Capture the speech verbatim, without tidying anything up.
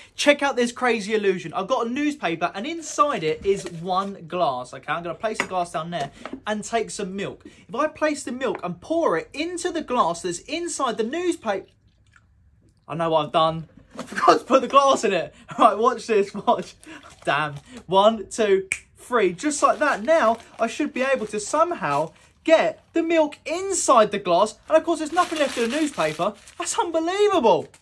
Check out this crazy illusion. I've got a newspaper and inside it is one glass. Okay, I'm going to place the glass down there and take some milk. If I place the milk and pour it into the glass that's inside the newspaper... I know what I've done. I forgot to put the glass in it. Right, watch this, watch. Damn. One, two, three. Just like that. Now, I should be able to somehow get the milk inside the glass. And of course, there's nothing left in the newspaper. That's unbelievable.